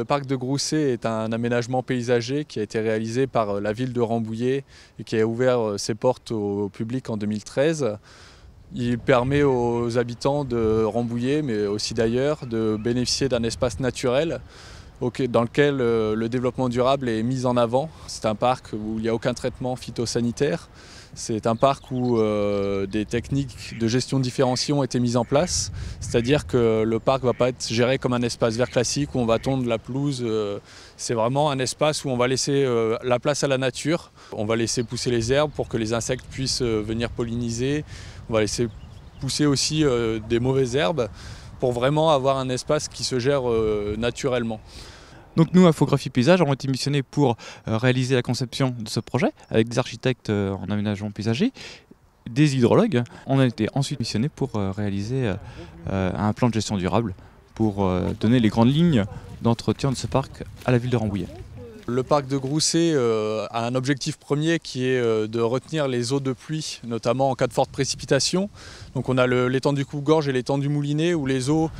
Le parc de Grousset est un aménagement paysager qui a été réalisé par la ville de Rambouillet et qui a ouvert ses portes au public en 2013. Il permet aux habitants de Rambouillet, mais aussi d'ailleurs, de bénéficier d'un espace naturel dans lequel le développement durable est mis en avant. C'est un parc où il n'y a aucun traitement phytosanitaire. C'est un parc où des techniques de gestion différenciée ont été mises en place. C'est-à-dire que le parc ne va pas être géré comme un espace vert classique où on va tondre la pelouse. C'est vraiment un espace où on va laisser la place à la nature. On va laisser pousser les herbes pour que les insectes puissent venir polliniser. On va laisser pousser aussi des mauvaises herbes pour vraiment avoir un espace qui se gère naturellement. Donc nous, Infographie Paysage, avons été missionnés pour réaliser la conception de ce projet avec des architectes en aménagement paysager, des hydrologues. On a été ensuite missionnés pour réaliser un plan de gestion durable pour donner les grandes lignes d'entretien de ce parc à la ville de Rambouillet. Le parc de Grousset a un objectif premier qui est de retenir les eaux de pluie, notamment en cas de forte précipitation. Donc on a l'étang du Coupe-Gorge et l'étang du Moulinet où les eaux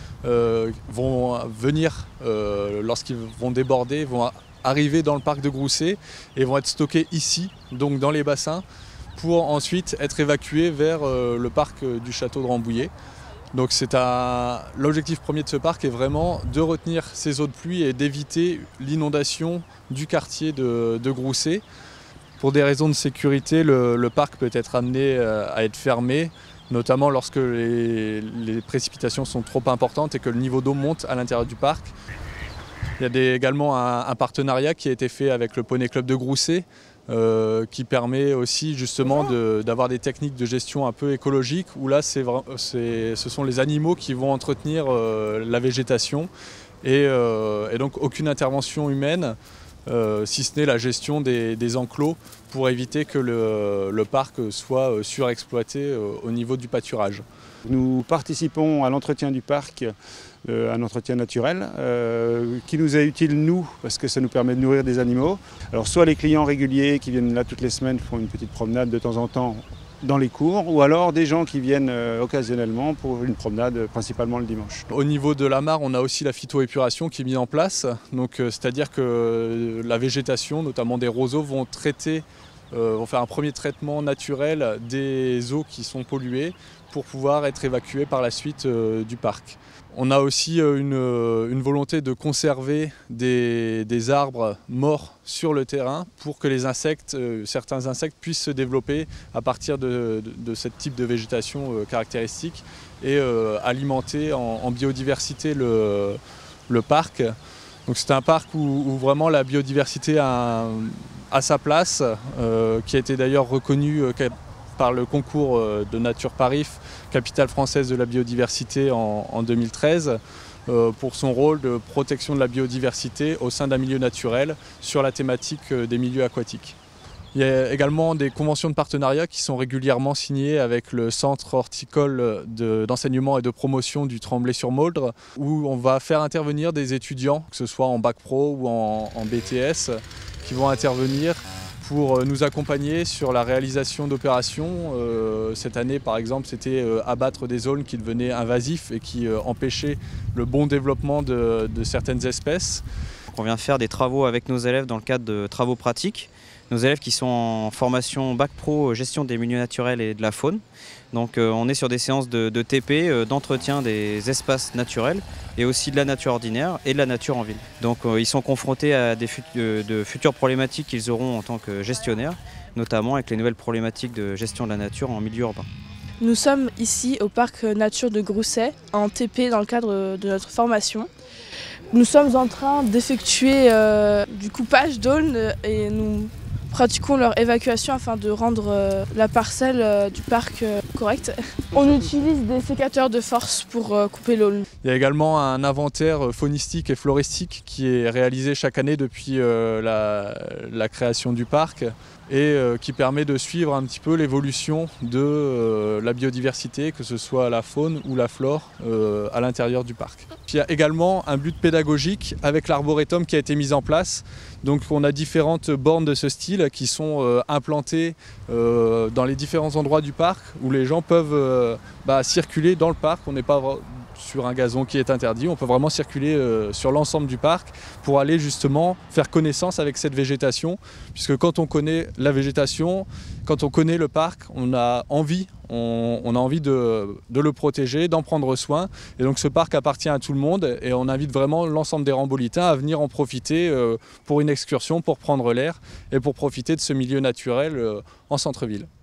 vont venir, lorsqu'ils vont déborder, vont arriver dans le parc de Grousset et vont être stockés ici, donc dans les bassins, pour ensuite être évacués vers le parc du château de Rambouillet. Donc l'objectif premier de ce parc est vraiment de retenir ces eaux de pluie et d'éviter l'inondation du quartier de Grousset. Pour des raisons de sécurité, le parc peut être amené à être fermé, notamment lorsque les précipitations sont trop importantes et que le niveau d'eau monte à l'intérieur du parc. Il y a également un partenariat qui a été fait avec le Poney Club de Grousset, qui permet aussi justement d'avoir des techniques de gestion un peu écologiques où là ce sont les animaux qui vont entretenir la végétation et donc aucune intervention humaine si ce n'est la gestion des enclos pour éviter que le parc soit surexploité au niveau du pâturage. Nous participons à l'entretien du parc, un entretien naturel qui nous est utile nous parce que ça nous permet de nourrir des animaux. Alors soit les clients réguliers qui viennent là toutes les semaines font une petite promenade de temps en temps dans les cours ou alors des gens qui viennent occasionnellement pour une promenade principalement le dimanche. Au niveau de la mare, on a aussi la phytoépuration qui est mise en place. Donc c'est-à-dire que la végétation, notamment des roseaux, vont faire un premier traitement naturel des eaux qui sont polluées pour pouvoir être évacuées par la suite du parc. On a aussi une volonté de conserver des arbres morts sur le terrain pour que certains insectes puissent se développer à partir de ce type de végétation caractéristique et alimenter en biodiversité le parc. Donc c'est un parc où vraiment la biodiversité a sa place, qui a été d'ailleurs reconnue par le concours de Nature Paris, capitale française de la biodiversité en 2013, pour son rôle de protection de la biodiversité au sein d'un milieu naturel sur la thématique des milieux aquatiques. Il y a également des conventions de partenariat qui sont régulièrement signées avec le centre horticole d'enseignement et de promotion du Tremblay-sur-Mauldre, où on va faire intervenir des étudiants, que ce soit en bac pro ou en BTS, qui vont intervenir pour nous accompagner sur la réalisation d'opérations. Cette année, par exemple, c'était abattre des zones qui devenaient invasifs et qui empêchaient le bon développement de certaines espèces. On vient faire des travaux avec nos élèves dans le cadre de travaux pratiques. Nos élèves qui sont en formation bac pro gestion des milieux naturels et de la faune. Donc on est sur des séances de TP, d'entretien des espaces naturels et aussi de la nature ordinaire et de la nature en ville. Donc ils sont confrontés à de futures problématiques qu'ils auront en tant que gestionnaires, notamment avec les nouvelles problématiques de gestion de la nature en milieu urbain. Nous sommes ici au parc nature de Grousset en TP dans le cadre de notre formation. Nous sommes en train d'effectuer du coupage d'aulnes et nous pratiquons leur évacuation afin de rendre la parcelle du parc correcte. On utilise des sécateurs de force pour couper l'aulne. Il y a également un inventaire faunistique et floristique qui est réalisé chaque année depuis la création du parc et qui permet de suivre un petit peu l'évolution de la biodiversité, que ce soit la faune ou la flore à l'intérieur du parc. Puis il y a également un but pédagogique avec l'arboretum qui a été mis en place. Donc on a différentes bornes de ce style qui sont implantées dans les différents endroits du parc où les gens peuvent circuler dans le parc. On n'est pas sur un gazon qui est interdit. On peut vraiment circuler sur l'ensemble du parc pour aller justement faire connaissance avec cette végétation, puisque quand on connaît la végétation, quand on connaît le parc, on a envie de le protéger, d'en prendre soin. Et donc ce parc appartient à tout le monde et on invite vraiment l'ensemble des Rambolitains à venir en profiter pour une excursion, pour prendre l'air et pour profiter de ce milieu naturel en centre-ville.